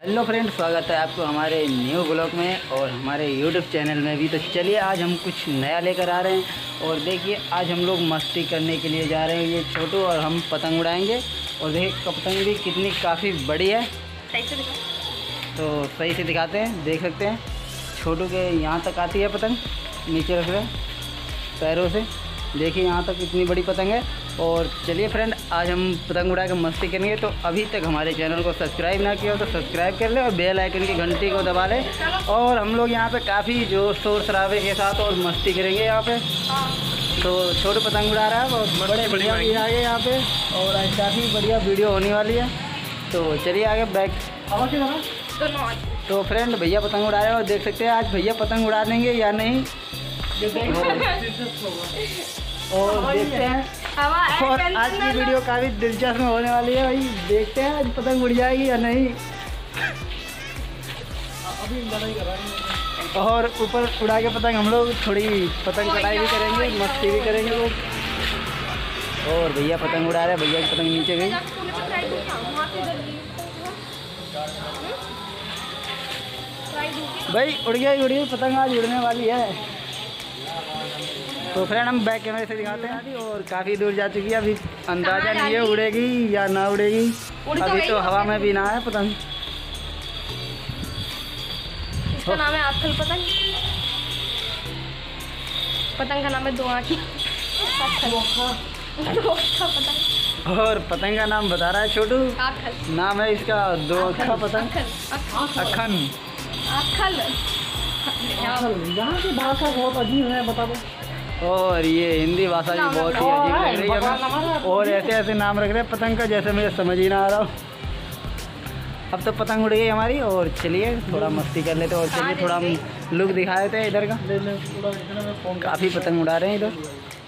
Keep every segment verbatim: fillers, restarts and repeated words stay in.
Hello friend, स्वागत है आपको हमारे न्यू ब्लॉग में और हमारे यूट्यूब चैनल में भी। तो चलिए आज हम कुछ नया लेकर आ रहे हैं और देखिए आज हम लोग मस्ती करने के लिए जा रहे हैं। ये छोटू और हम पतंग उड़ाएंगे और देखिए पतंग भी कितनी काफ़ी बड़ी है। सही से दिखा। तो सही से दिखाते हैं, देख सकते हैं छोटू के यहाँ तक आती है पतंग, नीचे रख रहे पैरों से। देखिए यहाँ तक इतनी बड़ी पतंग है। और चलिए फ्रेंड आज हम पतंग उड़ा के मस्ती करेंगे। तो अभी तक हमारे चैनल को सब्सक्राइब ना किया हो तो सब्सक्राइब कर ले और बेल आइकन की घंटी को दबा ले। और हम लोग यहाँ पे काफ़ी जो शोर शराबे के साथ और मस्ती करेंगे यहाँ पे। तो छोटे पतंग उड़ा रहा है, बहुत बड़े बढ़िया भी आगे यहाँ पे और आज काफ़ी बढ़िया वीडियो होने वाली है। तो चलिए आगे बैक। तो फ्रेंड भैया पतंग उड़ा रहे हैं और देख सकते हैं आज भैया पतंग उड़ा देंगे या नहीं और देखते हैं। और आज की वीडियो काफ़ी दिलचस्प होने वाली है भाई, देखते हैं आज पतंग उड़ जाएगी या नहीं। और ऊपर उड़ा के पतंग हम लोग थोड़ी पतंग कटाई भी करेंगे, मस्ती भी करेंगे लोग। और भैया पतंग उड़ा रहे हैं, भैया की पतंग नीचे गई। भाई उड़ गई उड़ गई पतंग, आज उड़ने वाली है। तो फ्रेंड हम बैक कैमरे से दिखाते हैं और काफ़ी दूर जा चुकी है, अभी अंदाज़ा नहीं है उड़ेगी या ना उड़ेगी। अभी तो हवा में भी ना है पतंग। इसका नाम है आखल पतंग। पतंग का नाम है दो आँखी पतंग। और पतंग का नाम बता रहा है छोटू, नाम है इसका दो अखा पतंग। अखन आखल। यहाँ की भाषा बहुत अजीब है, बता दो। और ये हिंदी भाषा भी बहुत ही अजीब लग रही है हमें। और ऐसे ऐसे नाम रख रहे हैं पतंग का जैसे मुझे समझ ही ना आ रहा। अब तो पतंग उड़ गई हमारी और चलिए थोड़ा मस्ती कर लेते हैं। और चलिए थोड़ा हम लुक दिखा देते हैं इधर का। काफ़ी पतंग उड़ा रहे हैं इधर।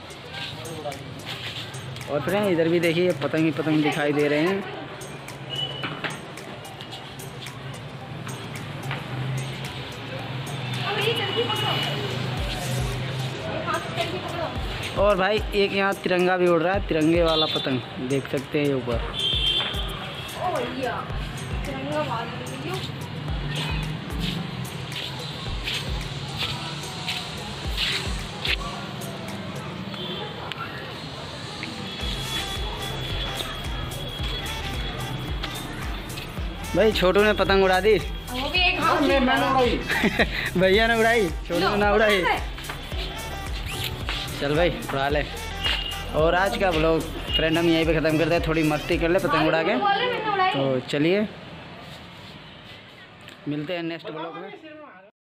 और फिर इधर भी देखिए पतंग ही पतंग दिखाई दे रहे हैं। और भाई एक यहाँ तिरंगा भी उड़ रहा है, तिरंगे वाला पतंग देख सकते हैं ये ऊपर। भाई छोटू ने पतंग उड़ा दी। वो भी एक हाथ में मैंने उड़ाई। भैया ने उड़ाई, छोटू ने ना उड़ाई। चल भाई उड़ा ले। और आज का ब्लॉग फ्रेंड हम यहीं पे ख़त्म करते हैं, थोड़ी मस्ती कर ले पतंग उड़ा के। तो चलिए मिलते हैं नेक्स्ट ब्लॉग में।